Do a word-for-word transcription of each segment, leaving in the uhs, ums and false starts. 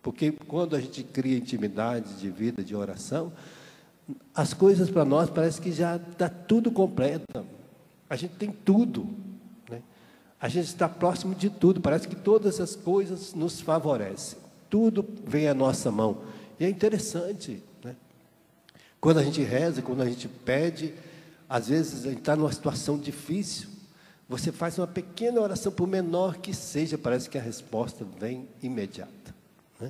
Porque quando a gente cria intimidade de vida, de oração, as coisas para nós parece que já está tudo completo. A gente tem tudo, né? A gente está próximo de tudo, parece que todas as coisas nos favorecem. Tudo vem à nossa mão. E é interessante, né? Quando a gente reza, quando a gente pede, às vezes a gente está numa situação difícil, você faz uma pequena oração, por menor que seja, parece que a resposta vem imediata, né?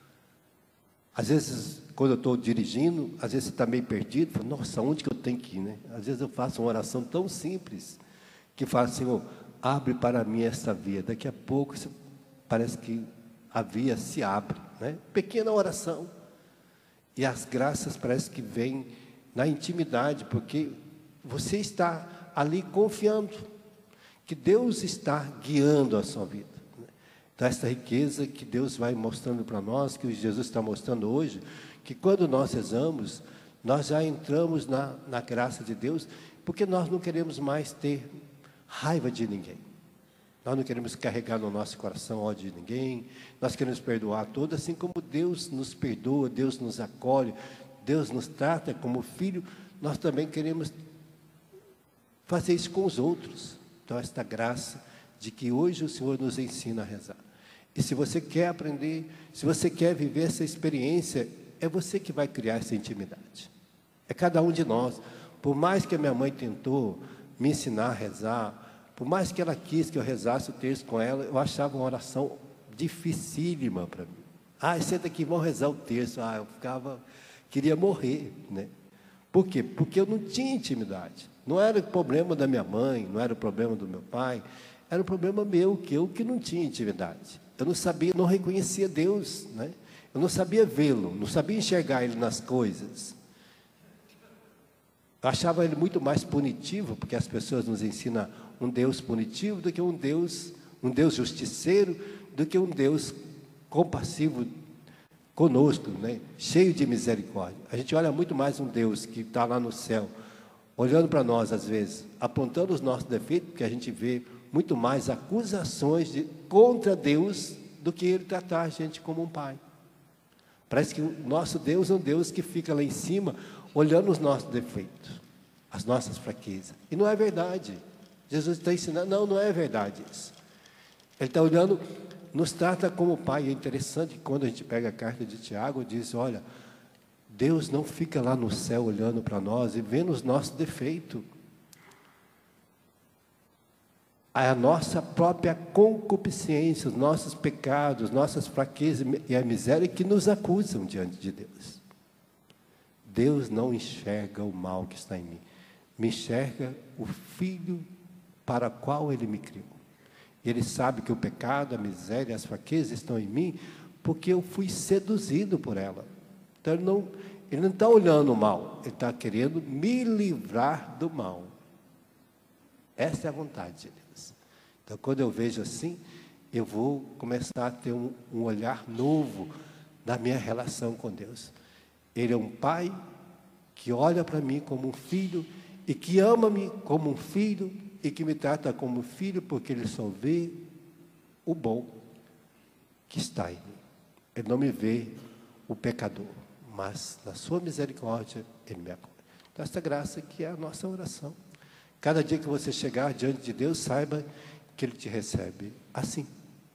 Às vezes, quando eu estou dirigindo, às vezes você está meio perdido, fala, nossa, onde que eu tenho que ir, né? Às vezes eu faço uma oração tão simples, que falo, Senhor, abre para mim esta via. Daqui a pouco, parece que a via se abre, né? Pequena oração. E as graças parece que vêm na intimidade, porque você está ali confiando que Deus está guiando a sua vida. Então, essa riqueza que Deus vai mostrando para nós, que Jesus está mostrando hoje, que quando nós rezamos, nós já entramos na, na graça de Deus, porque nós não queremos mais ter raiva de ninguém. Nós não queremos carregar no nosso coração ódio de ninguém, nós queremos perdoar todos, assim como Deus nos perdoa, Deus nos acolhe, Deus nos trata como filho, nós também queremos fazer isso com os outros. Então, esta graça de que hoje o Senhor nos ensina a rezar. E se você quer aprender, se você quer viver essa experiência, é você que vai criar essa intimidade. É cada um de nós. Por mais que a minha mãe tentou me ensinar a rezar, por mais que ela quis que eu rezasse o texto com ela, eu achava uma oração dificílima para mim. Ah, senta aqui, vamos rezar o texto. Ah, eu ficava, queria morrer, né? Por quê? Porque eu não tinha intimidade. Não era o problema da minha mãe, não era o problema do meu pai, era o problema meu, que eu que não tinha intimidade. Eu não sabia, não reconhecia Deus, né? Eu não sabia vê-lo, não sabia enxergar Ele nas coisas. Eu achava Ele muito mais punitivo, porque as pessoas nos ensinam um Deus punitivo do que um Deus, um Deus justiceiro, do que um Deus compassivo conosco, né? Cheio de misericórdia. A gente olha muito mais um Deus que está lá no céu, olhando para nós às vezes, apontando os nossos defeitos, porque a gente vê muito mais acusações de, contra Deus, do que Ele tratar a gente como um pai. Parece que o nosso Deus é um Deus que fica lá em cima, olhando os nossos defeitos, as nossas fraquezas. E não é verdade. Jesus está ensinando, não, não é verdade isso. Ele está olhando, nos trata como pai. É interessante que quando a gente pega a carta de Tiago, diz, olha, Deus não fica lá no céu olhando para nós e vendo os nossos defeitos. É a nossa própria concupiscência, os nossos pecados, nossas fraquezas e a miséria que nos acusam diante de Deus. Deus não enxerga o mal que está em mim. Me enxerga o Filho para o qual Ele me criou. Ele sabe que o pecado, a miséria, as fraquezas estão em mim, porque eu fui seduzido por ela. Então, Ele não, ele não está olhando o mal, Ele está querendo me livrar do mal. Essa é a vontade de Deus. Então, quando eu vejo assim, eu vou começar a ter um, um olhar novo da minha relação com Deus. Ele é um pai que olha para mim como um filho e que ama-me como um filho e que me trata como filho, porque Ele só vê o bom que está em mim. Ele não me vê o pecador, mas na sua misericórdia Ele me acolhe. Então, essa graça que é a nossa oração. Cada dia que você chegar diante de Deus, saiba que Ele te recebe assim.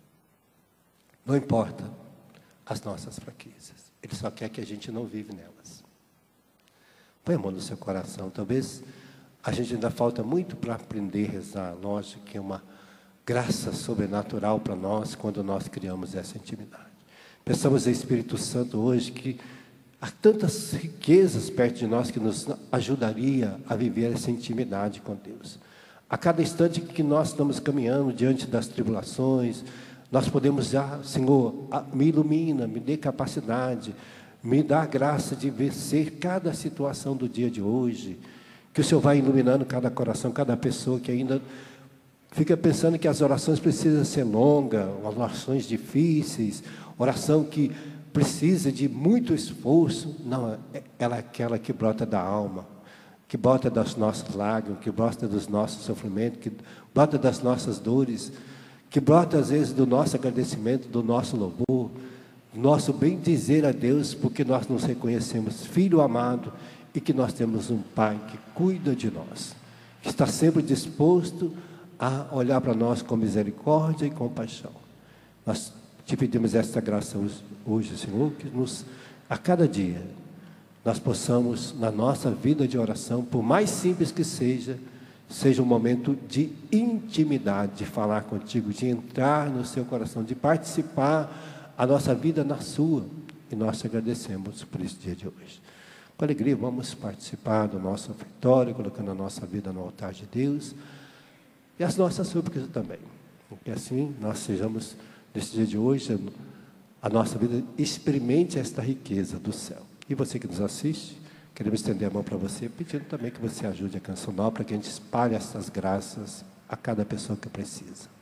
Não importa as nossas fraquezas. Ele só quer que a gente não vive nelas. Põe a mão no seu coração. Talvez a gente ainda falta muito para aprender a rezar. Lógico que é uma graça sobrenatural para nós quando nós criamos essa intimidade. Pensamos em Espírito Santo hoje que há tantas riquezas perto de nós que nos ajudaria a viver essa intimidade com Deus. A cada instante que nós estamos caminhando diante das tribulações, nós podemos já, Senhor, me ilumina, me dê capacidade, me dá a graça de vencer cada situação do dia de hoje, que o Senhor vai iluminando cada coração, cada pessoa que ainda fica pensando que as orações precisam ser longas, orações difíceis, oração que precisa de muito esforço. Não, ela é aquela que brota da alma, que brota das nossas lágrimas, que brota dos nossos sofrimentos, que brota das nossas dores, que brota às vezes do nosso agradecimento, do nosso louvor, nosso bem dizer a Deus, porque nós nos reconhecemos filho amado e que nós temos um Pai que cuida de nós, que está sempre disposto a olhar para nós com misericórdia e compaixão. Nós te pedimos esta graça hoje, Senhor, que nos, a cada dia, nós possamos, na nossa vida de oração, por mais simples que seja, seja um momento de intimidade, de falar contigo, de entrar no seu coração, de participar a nossa vida na sua. E nós te agradecemos por esse dia de hoje. Com alegria, vamos participar do nosso ofertório, colocando a nossa vida no altar de Deus e as nossas súplicas também. Que assim nós sejamos, nesse dia de hoje, a nossa vida experimente esta riqueza do céu. E você que nos assiste, queremos estender a mão para você, pedindo também que você ajude a Canção Nova, para que a gente espalhe essas graças a cada pessoa que precisa.